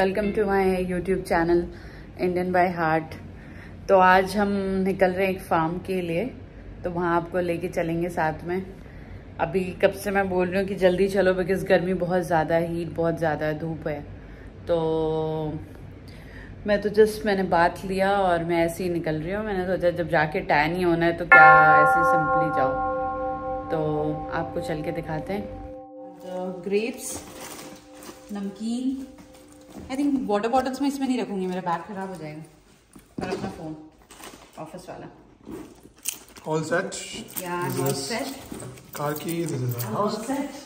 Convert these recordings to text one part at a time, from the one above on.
Welcome to my YouTube channel Indian by heart. तो आज हम निकल रहे हैं एक फार्म के लिए, तो वहाँ आपको लेके चलेंगे साथ में। अभी कब से मैं बोल रही हूँ कि जल्दी चलो, बिकॉज गर्मी बहुत ज़्यादा है, हीट बहुत ज़्यादा है, धूप है। तो मैं तो मैंने बात लिया और मैं ऐसे ही निकल रही हूँ। मैंने सोचा जब जाके टैन ही होना है तो क्या ऐसे सिंपली जाओ। तो आपको चल के दिखाते हैं। ग्रेप्स, नमकीन, आई थिंक वाटर बॉटल्स में इसमें नहीं रखूंगी, मेरा बैग खराब हो जाएगा। और अपना फ़ोन ऑफिस वाला। All set? Yeah, all set. Car key, this is our house. All set.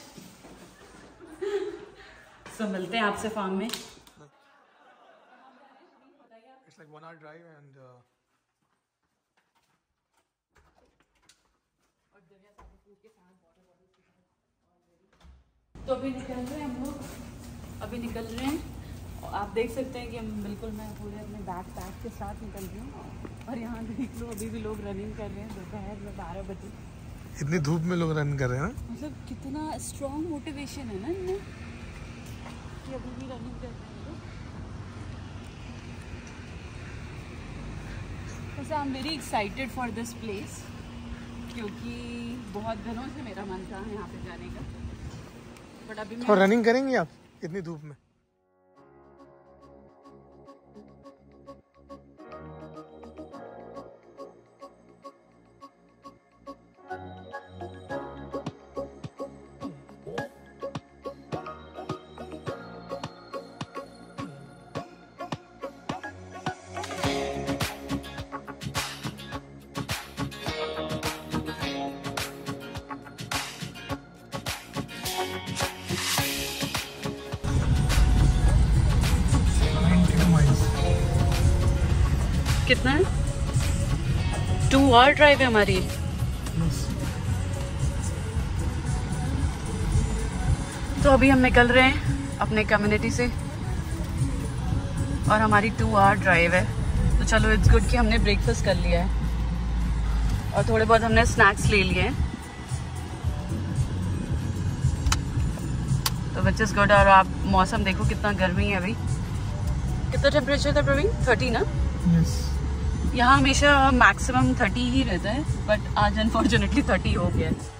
So मिलते हैं आपसे फार्म में। It's like 1 hour drive and तो अभी निकल रहे हैं हम लोग, अभी निकल रहे हैं। और आप देख सकते हैं कि हम बिल्कुल, मैं पूरे अपने बैग पैक के साथ निकल रही हूँ। और यहाँ देख लो, अभी भी लोग रनिंग कर रहे हैं दोपहर में 12 बजे। इतनी धूप में लोग रन कर रहे हैं ना। मतलब कितना स्ट्रॉन्ग मोटिवेशन है ना इनमें कि अभी भी रनिंग कर रहे हैं लोग। वैसे I am very excited for this place, क्योंकि बहुत दिनों से मेरा मन था यहाँ पे जाने का। बट अभी और रनिंग करेंगी आप इतनी धूप में? कितना है? 2 आवर ड्राइव है हमारी। तो अभी हम निकल रहे हैं अपने कम्युनिटी से और हमारी 2 आवर ड्राइव है। तो चलो, इट्स गुड कि हमने ब्रेकफास्ट कर लिया है और थोड़े बहुत हमने स्नैक्स ले लिए हैं, तो विच इज़ गुड। और आप मौसम देखो कितना गर्मी है अभी। कितना टेम्परेचर था प्रवीण? 30 ना? Yes. यहाँ हमेशा मैक्सिमम 30 ही रहता है, बट आज अनफॉर्चुनेटली 30 हो गया है।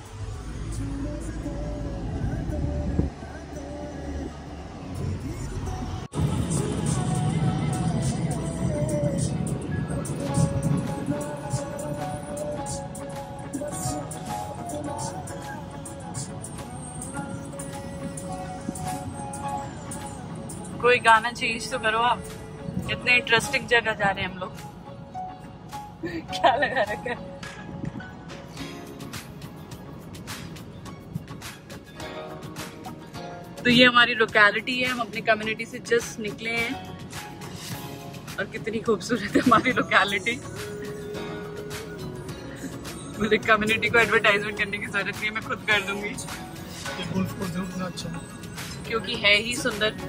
कोई गाना चेंज तो करो आप, इतने इंटरेस्टिंग जगह जा रहे हैं हम लोग। क्या लगा रखा है? तो ये हमारी लोकेलिटी है, हम अपनी कम्युनिटी से जस्ट निकले हैं और कितनी खूबसूरत है हमारी लोकेलिटी। मुझे कम्युनिटी को एडवर्टाइजमेंट करने की जरूरत नहीं है, मैं खुद कर दूंगी। ये गोल्फ कोर्स इतना अच्छा है क्योंकि है ही सुंदर।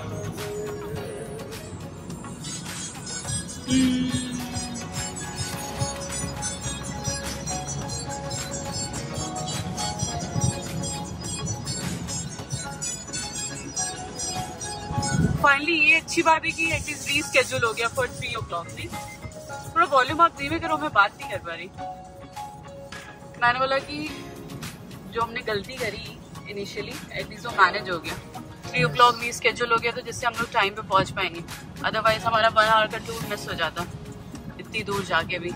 फाइनली ये अच्छी बात है कि एटलीस्ट रीस्केड्यूल हो गया फॉर 3 o'clock। नहीं, थोड़ा वॉल्यूम आप धीमे करो, मैं बात नहीं कर पा रही। मैंने बोला कि जो हमने गलती करी इनिशियली, एटलीस्ट वो मैनेज हो गया। 3 o'clock रीस्केड्यूल हो गया, तो जिससे हम लोग टाइम पे पहुंच पाएंगे। अदरवाइज हमारा 1 आवर का टूर मिस हो जाता इतनी दूर जाके भी।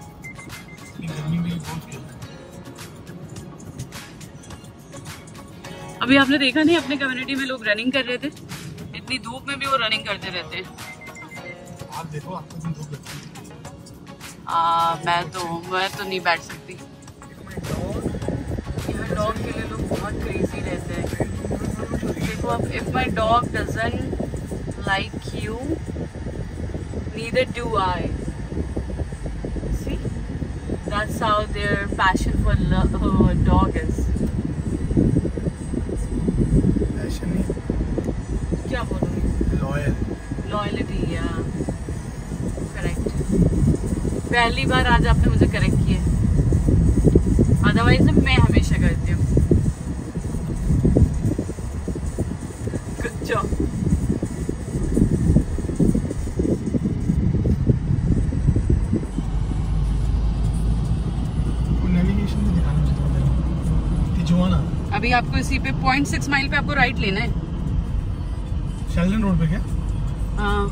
अभी आपने देखा नहीं, अपने कम्युनिटी में लोग रनिंग कर रहे थे, इतनी धूप में भी वो रनिंग करते रहते हैं। आप देखो, आपको इतनी धूप लगती है। मैं तो नहीं बैठ सकती। यहाँ डॉग के लिए लोग बहुत क्रेजी रहते हैं। देखो अब, if my dog doesn't like you, neither do I. See, that's how their passion for dog is. क्या बोलूँगी? लॉयल्टी, या करेक्ट। पहली बार आज आपने मुझे करेक्ट किया, अदरवाइज मैं हमेशा करती हूँ। आपको इसी पे 0.6 माइल पे आपको राइट लेना है। शेल्डन रोड पे क्या? हाँ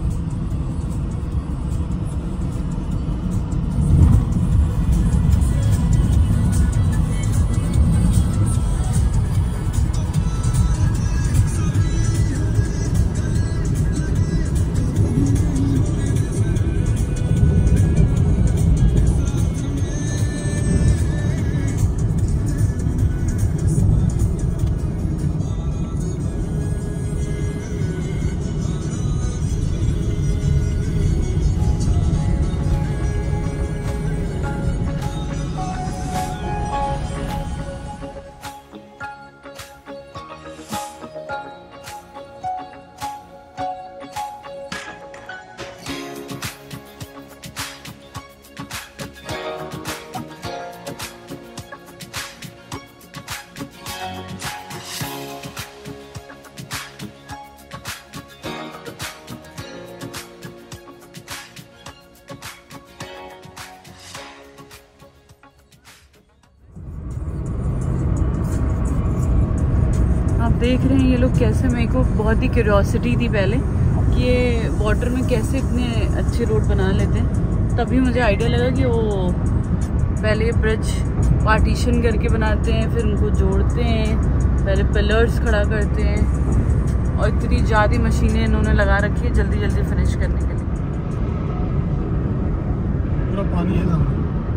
देख रहे हैं ये लोग कैसे, मेरे को बहुत ही क्यूरियोसिटी थी पहले कि ये वाटर में कैसे इतने अच्छे रोड बना लेते हैं। तभी मुझे आइडिया लगा कि वो पहले ये ब्रिज पार्टीशन करके बनाते हैं, फिर उनको जोड़ते हैं, पहले पिलर्स खड़ा करते हैं और इतनी ज़्यादा मशीनें इन्होंने लगा रखी है जल्दी जल्दी फिनिश करने के लिए। पूरा पानी है ना।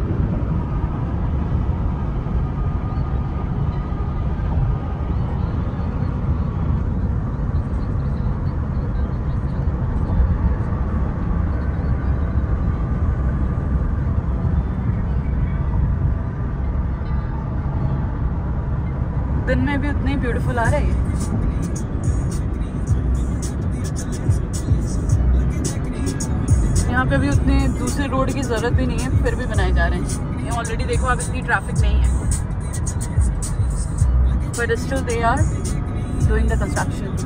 दिन में भी उतने ही ब्यूटीफुल आ रहे हैं। यहाँ पे भी उतने दूसरे रोड की जरूरत भी नहीं है, फिर भी बनाए जा रहे हैं। ये ऑलरेडी देखो अब इतनी ट्रैफिक नहीं है, but still they are doing the construction.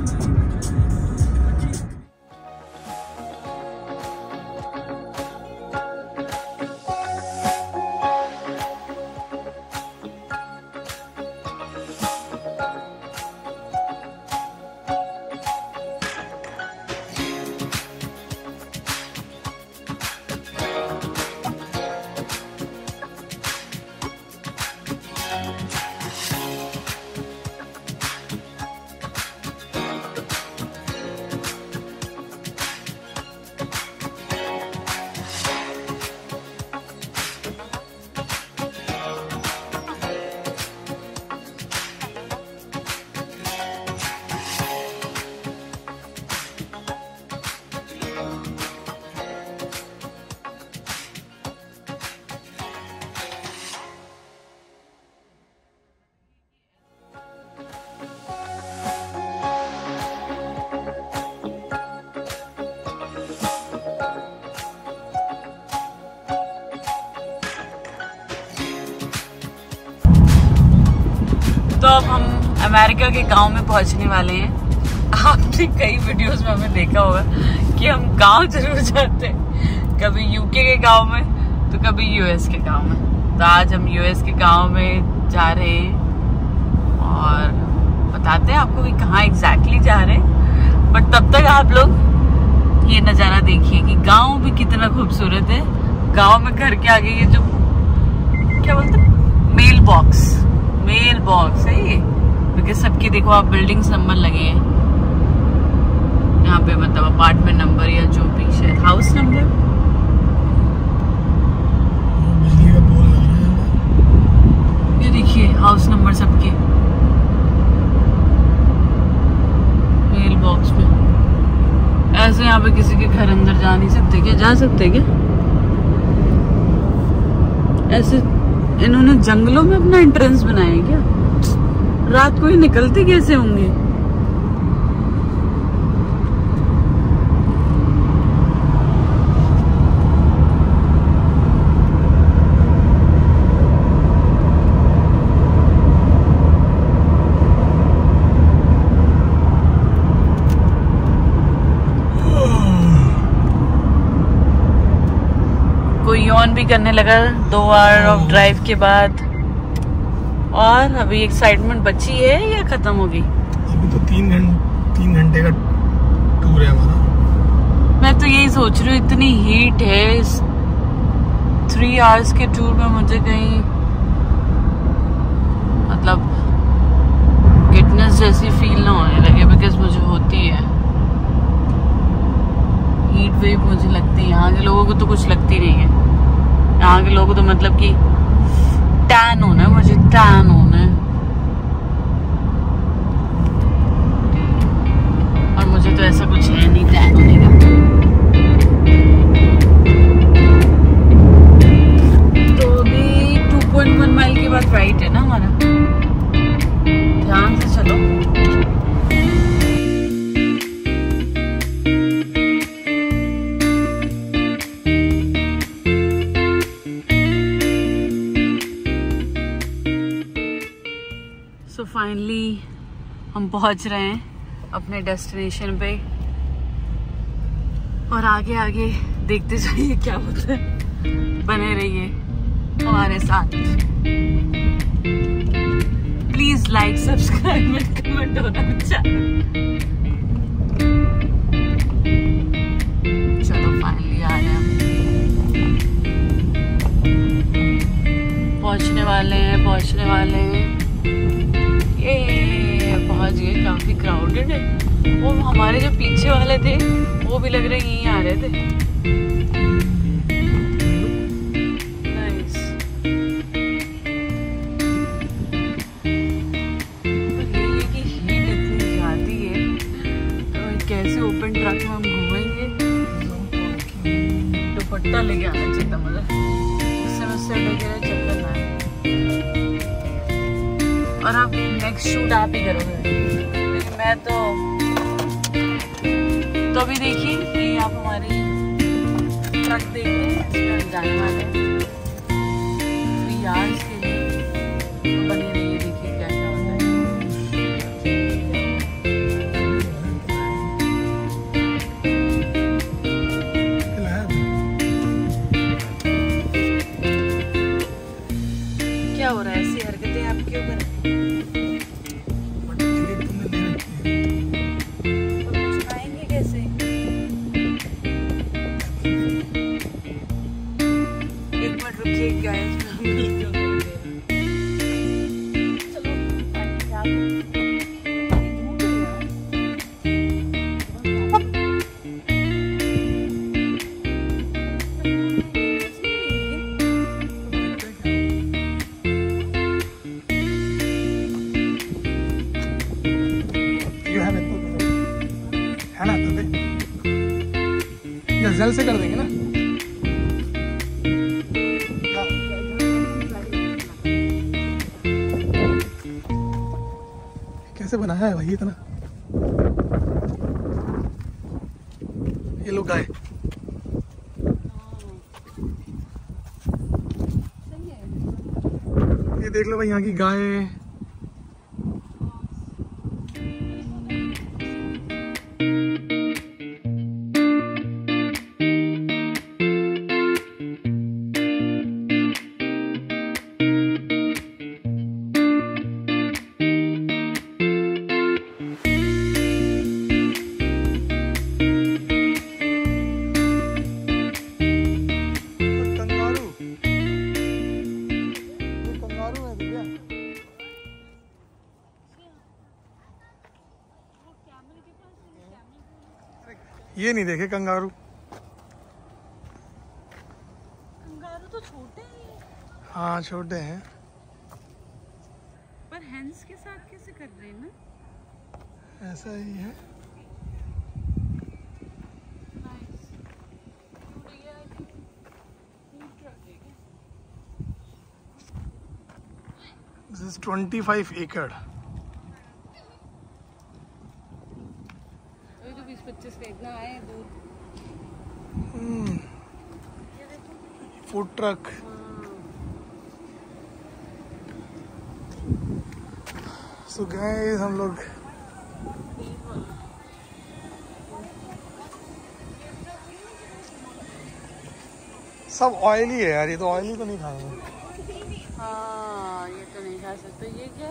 तो अब हम अमेरिका के गांव में पहुंचने वाले हैं। आपने कई वीडियोस में हमें देखा होगा कि हम गांव जरूर जाते हैं, कभी यूके के गांव में तो कभी यूएस के गांव में। तो आज हम यूएस के गांव में जा रहे हैं और बताते हैं आपको कि कहाँ एग्जैक्टली जा रहे हैं। बट तब तक आप लोग ये नज़ारा देखिए कि गांव भी कितना खूबसूरत है। गांव में घर के आगे ये जो क्या बोलते हैं मेल बॉक्स है ये, बिकॉज सबके देखो आप बिल्डिंग्स नंबर लगे हैं यहाँ पे, मतलब अपार्टमेंट नंबर या जो भी शायद हाउस नंबर। ये देखिए हाउस नंबर सबके मेल बॉक्स में। ऐसे यहाँ पे किसी के घर अंदर जा नहीं सकते क्या? जा सकते क्या? ऐसे इन्होंने जंगलों में अपना एंट्रेंस बनाया है क्या? रात को ही निकलते कैसे होंगे? कोई यौन भी करने लगा 2 आवर ऑफ ड्राइव के बाद। और अभी एक्साइटमेंट बची है या खत्म हो गई? अभी तो 3 घंटे का टूर है हमारा। मैं तो यही सोच रही हूँ, इतनी हीट है इस 3 आवर्स के टूर में, मुझे कहीं मतलब गिटनेस जैसी फील ना होने लगे, बिकॉज मुझे होती है हीट वेव, मुझे लगती है। यहाँ के लोगों को तो कुछ लगती नहीं है, यहाँ के लोगों को तो मतलब कि टैन होना है, मुझे टैन होना है, और मुझे तो ऐसा कुछ है नहीं टैन होने का। तो अभी 2.1 माइल के बाद राइट है ना हमारा, ध्यान से चलो। सो फाइनली हम पहुंच रहे हैं अपने डेस्टिनेशन पे, और आगे आगे देखते जाइए क्या होता है। बने रहिए हमारे साथ। Please like, subscribe and comment होना चाहिए। चलो फाइनली आ रहे हैं, पहुंचने वाले हैं। ये पहुंच गए। काफी क्राउडेड है। वो हमारे जो पीछे वाले थे वो भी लग रहे यहीं आ रहे थे। नाइस। ये कि हीट इतनी ज्यादा है तो कैसे ओपन ट्रक में हम घूमेंगे। दुपट्टा लेके आना चाहिए था मुझे, उससे मुझसे लेके चक्कर ना। और आप नेक्स्ट शूट आप ही करोगे, लेकिन मैं तो अभी देखिए ये आप हमारी ट्रक देख रहे हैं, इसमें हम जाने वाले हैं 3 आवर्स के लिए। तो बने रहिए, देखिए क्या क्या होता है। क्या हो रहा है? ऐसी हरकतें आप क्यों कर रहे हैं? है ना? तो जल्द से कर देंगे ना। कैसे बनाया है भाई इतना? ये लोग गाय, ये देख लो भाई यहाँ की गाय। ये नहीं देखे कंगारू। कंगारू तो छोटे हैं। हाँ छोटे हैं, पर हैंड्स के साथ कैसे कर रहे हैं ना? ऐसा ही है। This is 25 acre. 20-25 का इतना है दूर। Food truck. सो गाइस हम लोग सब ऑयली है यार, ये तो ऑयली तो नहीं खाएंगे। हाँ ये तो नहीं खा सकते। ये क्या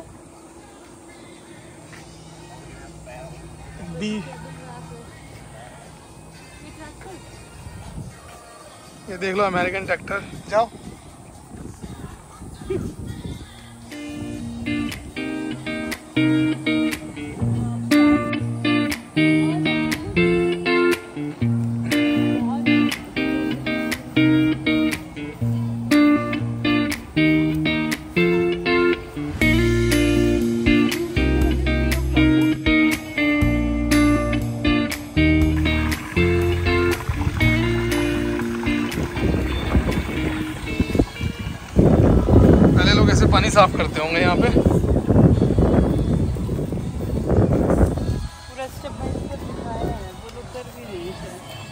बी, ये देख लो अमेरिकन ट्रैक्टर। जाओ। कैसे पानी साफ करते होंगे यहाँ पे। पूरा स्टेप बाय स्टेप दिखाया है, वो लोग कर भी नहीं है।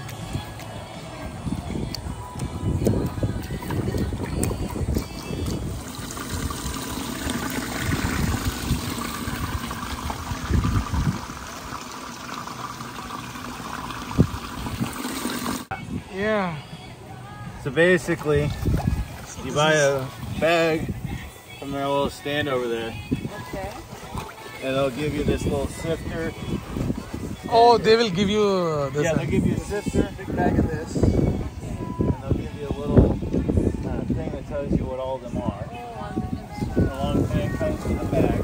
Yeah. So basically, you buy a bag from their little stand over there, Okay. and they'll give you this little sifter. Oh, they will give you this. Yeah, they'll give you a sifter, big bag of this, and they'll give you a little thing that tells you what all of them are. And along the thing comes with a bag.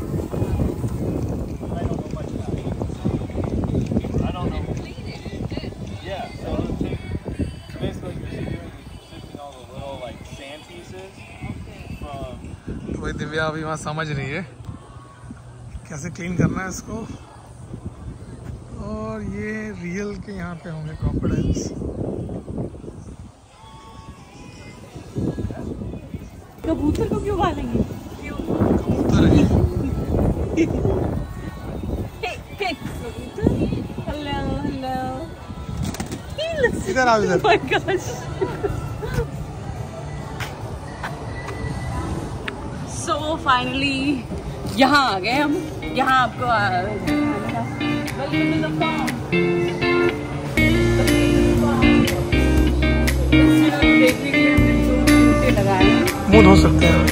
I don't know much about it. I don't know. Yeah, so it'll take, basically what you're doing is you're sifting all the little like sand pieces from. तो भाई दिव्या अभी वहाँ समझ रही है कैसे clean करना है इसको। और ये रियल के यहाँ पे होंगे क्रोकोडाइल्स। कबूतर को क्यों पालेंगे? कबूतर है। इधर आओ इधर। Oh my gosh. So finally यहाँ आ गए हम। यहाँ आपको Welcome to the farm. देखने के लिए हमने दो जूते लगाए हैं। मुंह धो सकते हैं।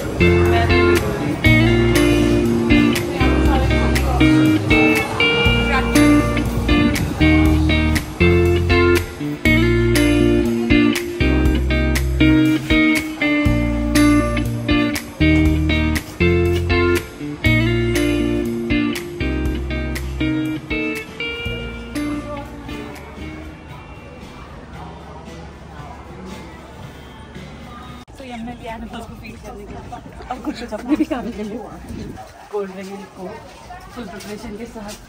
हमने लिया एनिमल्स को फीड करने के लिए और कुछ अपने भी खाने के लिए कोल्ड ड्रिंक को फुल प्रिपरेशन के साथ।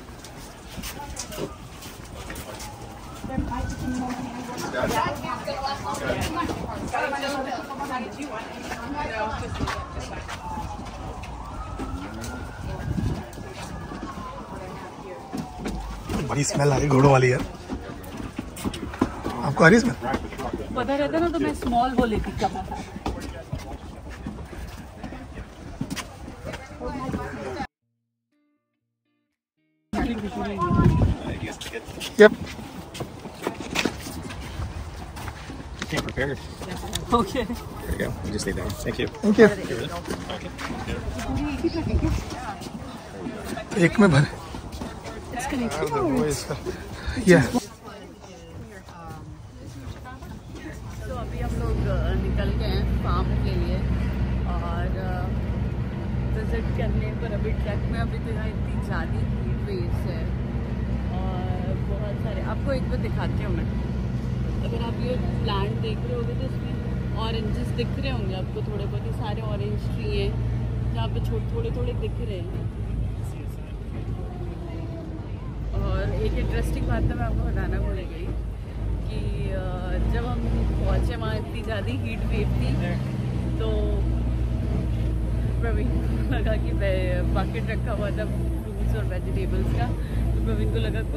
बड़ी स्मेल आ रही घोड़ों वाली यार। आपको आ रही स्मेल? पता रहता ना तो मैं स्मॉल वो लेती कब। Yep. Came prepared. Okay. There you go. You just stay down. Thank you. Thank you. एक में भर। Yeah. तो अभी हम लोग निकल गए हैं फार्म के लिए और विजिट करने पर। अभी ट्रक में अभी तो यहाँ इतनी ज़्यादा हीट वेव्स है और बहुत सारे आपको एक बार दिखाती हूँ मैं। अगर आप ये प्लांट देख रहे होगे तो इसमें ऑरेंजेस दिख रहे होंगे आपको, थोड़े बहुत ही सारे ऑरेंज ट्री हैं जहाँ पे थोड़े थोड़े दिख रहे हैं। और एक इंटरेस्टिंग बात तो मैं आपको बताना भूल गई कि जब हम पहुँचे वहाँ इतनी ज़्यादा हीट वेव थी तो प्रवीण को लगा कि बाकेट रखा हुआ था फ्रूट्स और वेजिटेबल्स का, तो प्रवीण को लगा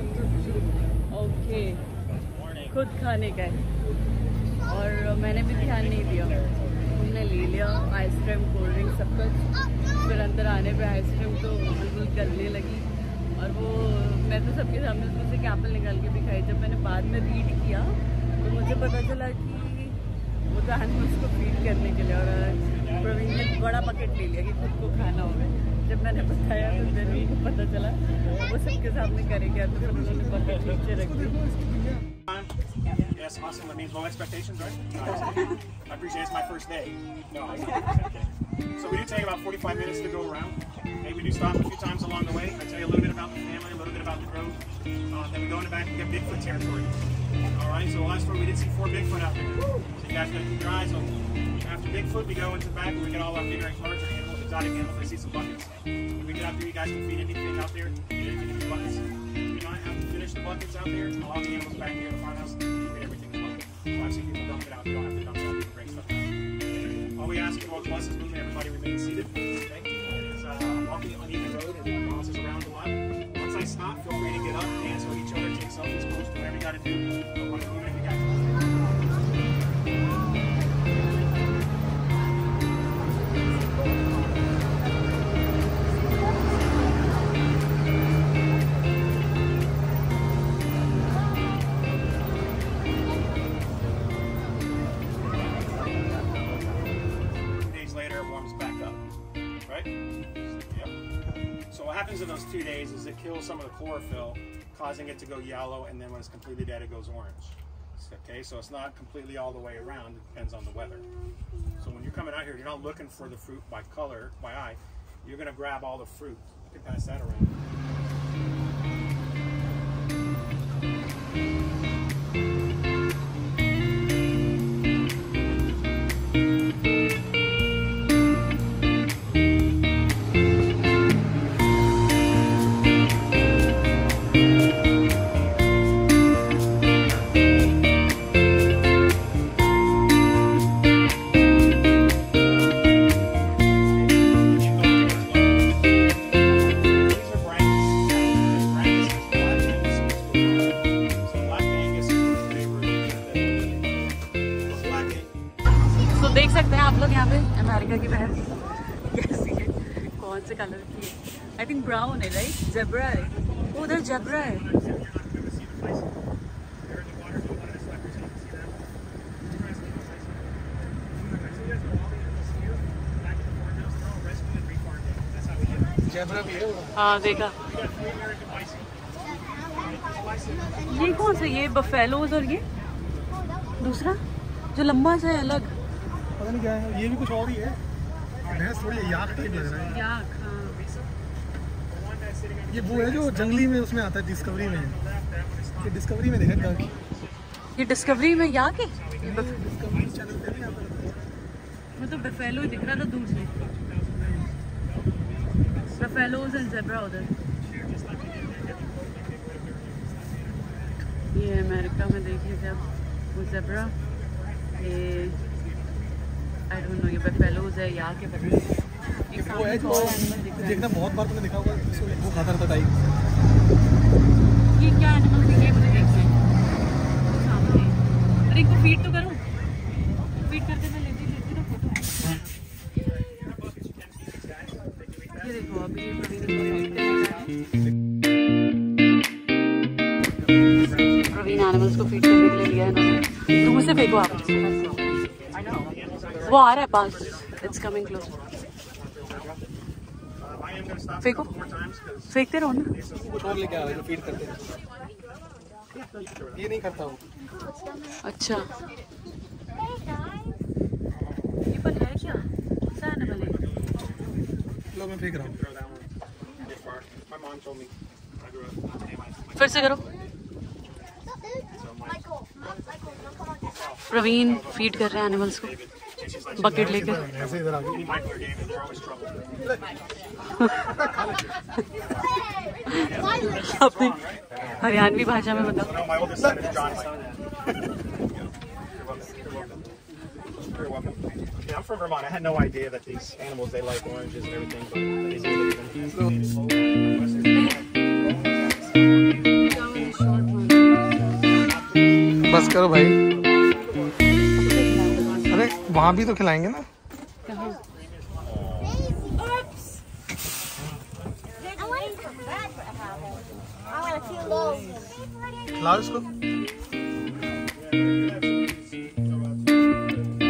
खुद खाने का है और मैंने भी ध्यान नहीं दिया। हमने ले लिया आइसक्रीम कोल्ड ड्रिंक सब कुछ। फिर अंदर आने पे आइसक्रीम तो बिल्कुल गलने लगी और वो मैं तो सबके सामने उसमें से एप्पल निकाल के भी खाई। जब मैंने बाद में रीड किया तो मुझे पता चला कि वो तो एनिमल्स को फीड करने के लिए। और प्रवीण ने बड़ा बकेट ले लिया कि खुद को खाना होगा। जब मैंने बताया तो फिर उनको पता चला वो सबके सामने करेंगे, तो फिर उन्होंने बकेट नीचे रख दी। Yes, awesome. That means low expectations, right? No, I appreciate it's my first day. No, I'm okay. So we do take about 45 minutes to go around. Hey, we do stop a few times along the way. I tell you a little bit about the family, a little bit about the grove. Then we go in the back and get Bigfoot territory. All right. So last time we did see 4 Bigfoot out there. So you guys got to keep your eyes open. After Bigfoot, we go into the back and we get all our bigger and larger animals, exotic animals. I see some buckets. When we get out there, you guys can feed anything out there. Get anything in the buckets. You know, after we finish the buckets out there, all the animals back here in the farmhouse. I've seen people dump it out. You don't have to dump it out. You can bring stuff out. All we ask is while the bus is moving, everybody remain seated. Okay? It is walking on even road and it bounces around a lot. Once I stop, feel free to get up, dance with each other, take selfies, post, whatever you got to do. But when we're moving, we got to. 2 days is it kills some of the chlorophyll, causing it to go yellow, and then when it's completely dead, it goes orange. Okay, so it's not completely all the way around. It depends on the weather. So when you're coming out here, you're not looking for the fruit by color, by eye. You're going to grab all the fruit. You can pass that around. देख सकते हैं आप लोग यहाँ पे America की भैंस कैसी है, कौन से कलर की है। आई थिंक ब्राउन है, राइट? जेब्रा है, उधर जेब्रा है। जेब्रा भी है। हाँ देखा। ये कौन सा? ये बफेलोज और ये दूसरा जो लंबा सा है अलग, पता नहीं क्या है। ये भी कुछ और ही है। भैंस थोड़ी याक टाइप लग रहा है। याक, हाँ। ये वो है जो जंगली में उसमें आता है, डिस्कवरी में। ये डिस्कवरी में देखा था। ये डिस्कवरी में याक है। डिस्कवरी चैनल पे भी आता है। मतलब बफेलो दिख रहा था दूर से। बफेलोज एंड ज़ेब्रा उधर। ये अमेरिका में देखिए जब वो ज़ेब्रा, ये आई डोंट नो ये बफेलोज है या के बफेलो। वो है जो देखना बहुत बार तुमने देखा होगा, वो खाता रहता टाइगर। ये क्या एनिमल है? ये मुझे देखना है सामने। अरे इनको फीड तो करूँ, फीड करते मैं लेती तो फोटो। ये देखो अभी ये प्रवीण एनिमल्स को फीड करने के लिए लिया है इन्होंने। दूर से फेंको आप, वो आ रहा है पास। It's coming close. फेंको, फेंकते रहो ना। कुछ और लेके आ रहा है जो फीड करते हैं। ये नहीं करता हूँ। अच्छा ये पर है क्या? सा एनिमल है। लो मैं फेंक रहा हूँ। फिर से करो। प्रवीण फीड कर रहे हैं एनिमल्स को बकेट लेकर। ऐसे इधर आ गई। अपनी हरियाणवी भाषा में बताओ। Yeah, I'm from Vermont. I had no idea that these animals, they like oranges and everything, but they do. बस करो भाई। अरे वहाँ भी तो खिलाएंगे ना। खिलाओ इसको।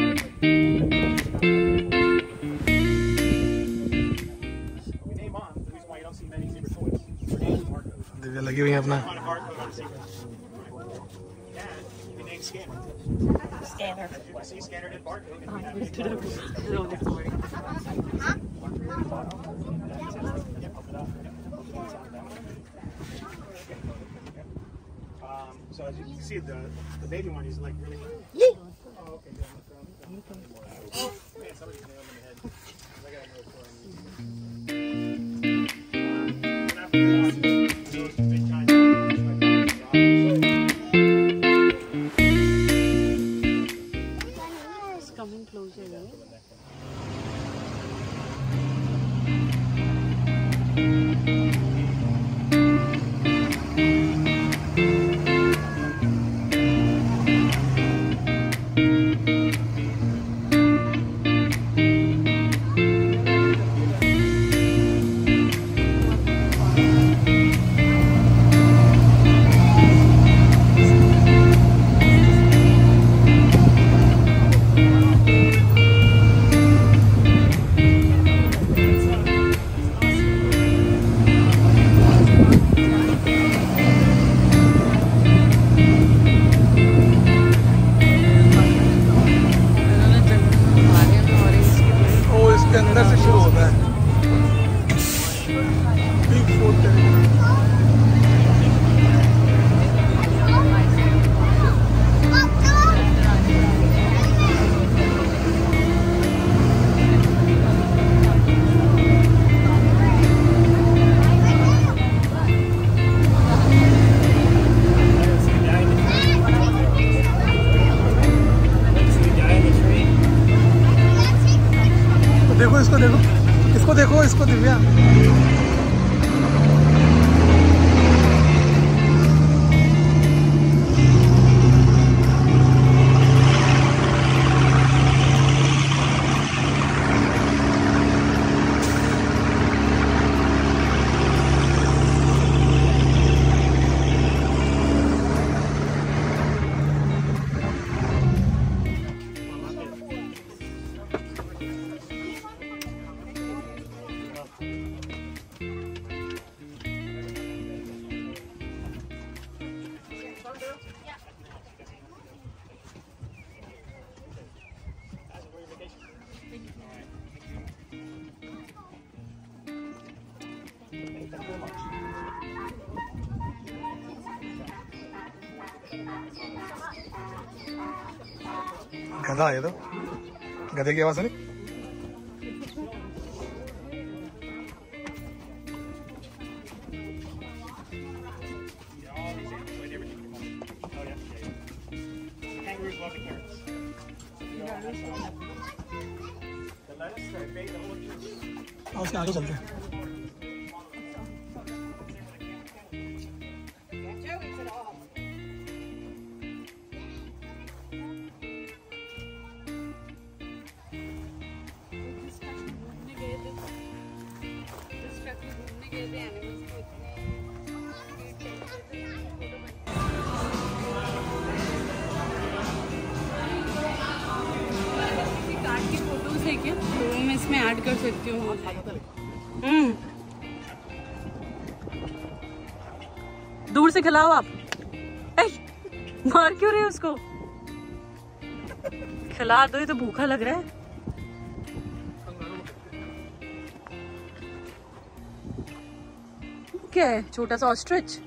लगी हुई है अपना। So as you can see, the baby one is like really. Oh, okay. Yeah, man, somebody's nailed in the head. I gotta know for It's coming closer. इसको दिव्या। गधा है तो गधे की आवाज नहीं। उसके आगे चलते हैं। मैं इसमें ऐड कर सकती हूँ। दूर से खिलाओ आप। मार क्यों रहे हो उसको? खिला दो, ये तो भूखा लग रहा है। क्या है? छोटा सा ऑस्ट्रिच।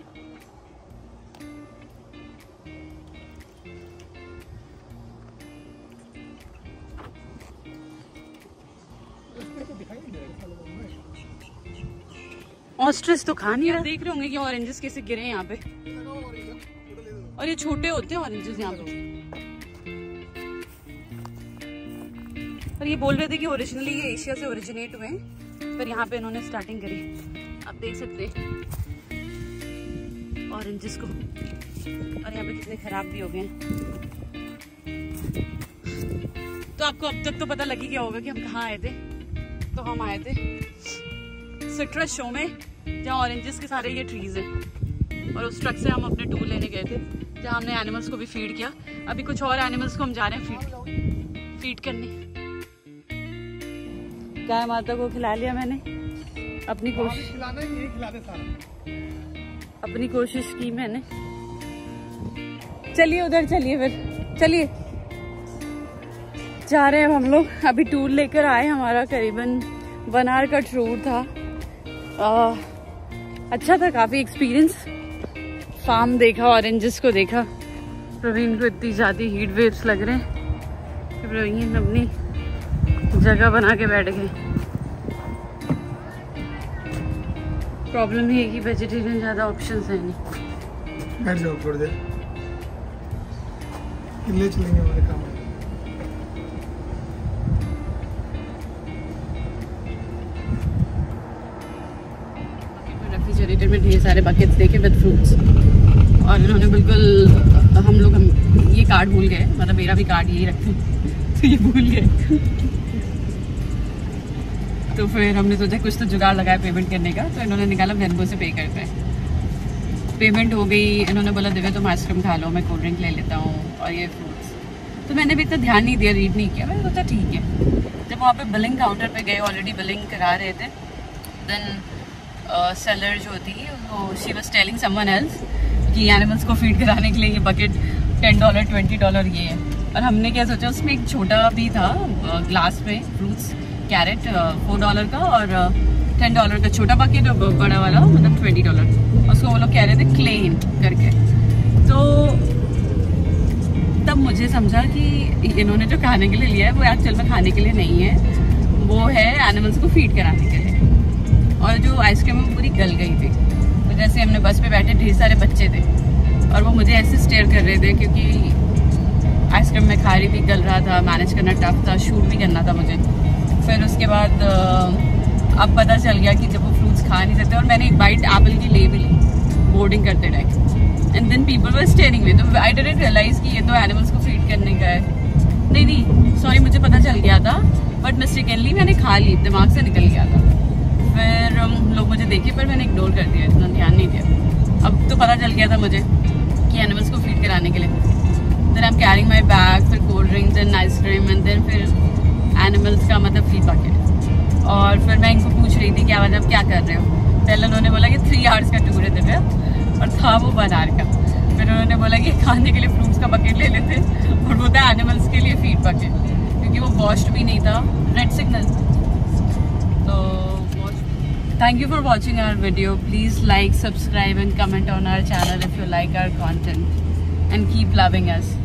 ऑस्ट्रिच तो खा नहीं रहा। देख रहे होंगे कि ऑरेंजेस कैसे गिरे यहाँ पे, और ये छोटे होते हैं ऑरेंजेस यहाँ पे। और ये बोल रहे थे कि ओरिजिनली ये एशिया से ओरिजिनेट हुए हैं, पर यहाँ पे इन्होंने स्टार्टिंग करी। आप देख सकते हैं ऑरेंजेस को, और यहाँ पे कितने खराब भी हो गए हैं। तो आपको अब तक तो पता लग ही गया होगा कि हम कहाँ आए थे। तो हम आए थे सिट्रस शो में, जहाँ ऑरेंजेस के सारे ये ट्रीज हैं, और उस ट्रक से हम अपने टूर लेने गए थे, जहाँ हमने एनिमल्स को भी फीड किया। अभी कुछ और एनिमल्स को हम जा रहे हैं फीड करने। गाय माता को खिला लिया मैंने, अपनी कोशिश। अपनी कोशिश की मैंने। चलिए उधर चलिए, फिर चलिए जा रहे हैं हम लोग। अभी टूर लेकर आए, हमारा करीबन 1 आवर का टूर था। अच्छा था, काफ़ी एक्सपीरियंस। फार्म देखा, ऑरेंजेस को देखा। प्रवीण को इतनी ज़्यादा हीट वेव्स लग रहे हैं कि प्रवीण अपनी जगह बना के बैठ गए। प्रॉब्लम ये है कि वेजिटेरियन ज़्यादा ऑप्शंस हैं नहीं। बैठ जाओ थोड़ी देर, ले चलेंगे हमारे काम। रेफ्रिजरेटर में ढेर सारे बकेट्स देखे विद फ्रूट्स, और इन्होंने बिल्कुल हम ये कार्ड भूल गए, मतलब मेरा भी कार्ड यही रखे तो ये भूल गए। तो फिर हमने सोचा कुछ तो जुगाड़ लगाया पेमेंट करने का, तो इन्होंने निकाला वेनमो से पे करते हैं। पेमेंट हो गई, इन्होंने बोला दिव्या तुम आइसक्रीम खा लो, मैं कोल्ड ड्रिंक ले लेता हूँ और ये फ्रूट्स। तो मैंने भी इतना ध्यान नहीं दिया, रीड नहीं किया। मैंने सोचा ठीक है। जब वहाँ पे बिलिंग काउंटर पे गए, ऑलरेडी बिलिंग करा रहे थे, देन सेलर जो थी वो she was telling someone else कि एनिमल्स को फीड कराने के लिए ये बकेट $10 $20 ये है। और हमने क्या सोचा, उसमें एक छोटा भी था ग्लास में फ्रूट्स कैरेट $4 का, और $10 का छोटा बकेट, और बड़ा वाला मतलब $20। उसको वो लोग कह रहे थे क्लेन करके। तो तब मुझे समझा कि इन्होंने जो खाने के लिए लिया है वो एक्चुअल में खाने के लिए नहीं है, वो है एनिमल्स को फीड कराने के लिए। और जो आइसक्रीम है वो पूरी गल गई थी। तो जैसे हमने बस पे बैठे, ढेर सारे बच्चे थे और वो मुझे ऐसे स्टेयर कर रहे थे, क्योंकि आइसक्रीम में खा रही थी, गल रहा था, मैनेज करना टफ था, शूट भी करना था मुझे। फिर उसके बाद अब पता चल गया कि जब वो फ्रूट्स खा नहीं सकते, और मैंने एक बाइट एप्पल की ले भी ली बोर्डिंग करते time, and then people were staring में। तो आई डिडंट रियलाइज कि ये तो एनिमल्स को फीड करने का है। नहीं सॉरी, मुझे पता चल गया था, बट मिस्टेकनली मैंने खा ली, दिमाग से निकल गया था। फिर लोग मुझे देखे, पर मैंने इग्नोर कर दिया, इतना ध्यान नहीं दिया। अब तो पता चल गया था मुझे कि एनिमल्स को फीड कराने के लिए। Then I am carrying my bag, फिर cold drinks and ice cream, and then फिर एनिमल्स का मतलब फीड बकेट। और फिर मैं इनको पूछ रही थी कि आवाज़ आप क्या कर रहे हो। पहले उन्होंने बोला कि 3 आवर्स का टूर है दिव्या, और था वो 1 आवर का। फिर उन्होंने बोला कि खाने के लिए फ्रूट्स का बकेट ले लेते, और वो था एनिमल्स के लिए फीड बकेट, क्योंकि वो वॉश्ड भी नहीं था, रेड सिग्नल। तो thank you for watching our video. Please like, subscribe and comment on our channel if you like our content, and keep loving us.